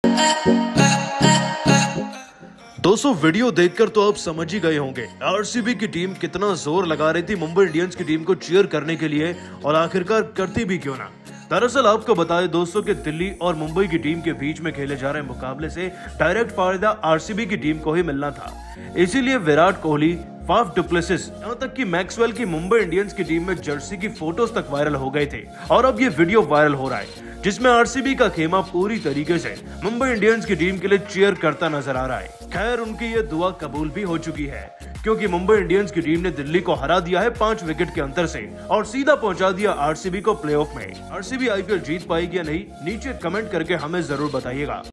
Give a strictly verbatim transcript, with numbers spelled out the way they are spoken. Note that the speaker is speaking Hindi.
दोस्तों वीडियो देखकर तो आप समझ ही गए होंगे आरसीबी की टीम कितना जोर लगा रही थी मुंबई इंडियंस की टीम को चीयर करने के लिए, और आखिरकार करती भी क्यों ना। दरअसल आपको बताएं दोस्तों कि दिल्ली और मुंबई की टीम के बीच में खेले जा रहे मुकाबले से डायरेक्ट फायदा आरसीबी की टीम को ही मिलना था। इसीलिए Virat Kohli, Faf du Plessis, यहाँ तक कि मैक्सवेल की मुंबई इंडियंस की टीम में जर्सी की फोटोज तक वायरल हो गए थे, और अब ये वीडियो वायरल हो रहा है जिसमें आरसीबी का खेमा पूरी तरीके से मुंबई इंडियंस की टीम के लिए चीयर करता नजर आ रहा है। खैर उनकी ये दुआ कबूल भी हो चुकी है, क्योंकि मुंबई इंडियंस की टीम ने दिल्ली को हरा दिया है पांच विकेट के अंतर से और सीधा पहुंचा दिया आरसीबी को प्लेऑफ में। आरसीबी आईपीएल जीत पाएगी या नहीं, नीचे कमेंट करके हमें जरूर बताइएगा।